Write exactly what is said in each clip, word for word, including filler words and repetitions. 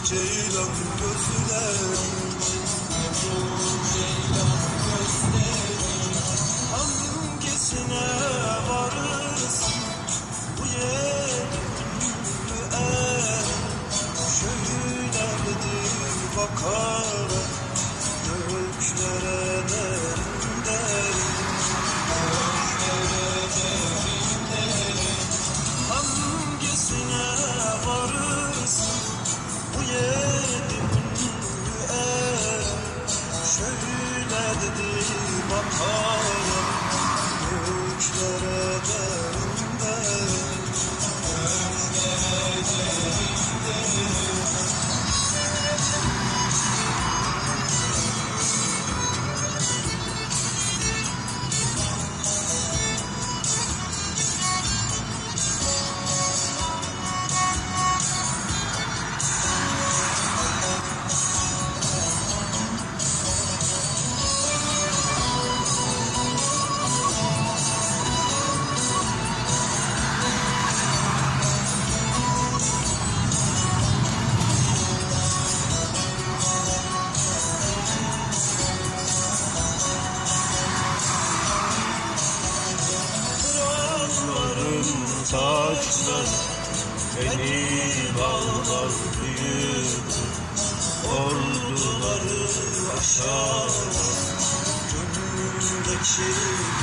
ceylan gözlerim, ceylan gözlerim. Hangisine varırsın bu yedi ünlü er? Şöyledir bakarak göklere derin derin, göklere derin derin. Hangisine varırsın bu yedi ünlü er? Şöyle dedi bakarak göklere derin derin, göklere derin derin. Saçlar beni bağlar büyük, orduları aşar gönlümdeki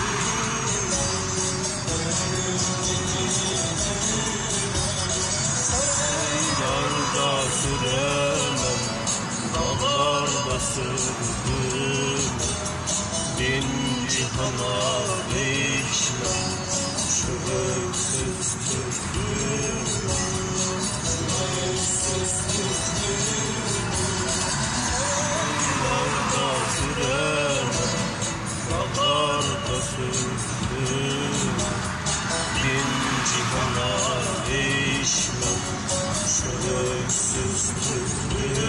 yollarda süremem, dağlarda sürdüm, bin cihana değişmem şu öksüz türküm, öksüz türküm. Yollarda süremem, dağlarda sürdüm, bin cihana değişmem şu öksüz türküm.